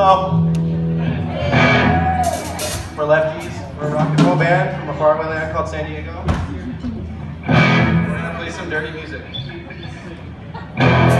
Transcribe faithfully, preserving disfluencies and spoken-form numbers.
well. We're Lefties. We're a rock and roll band from a faraway land called San Diego. We're gonna play some dirty music.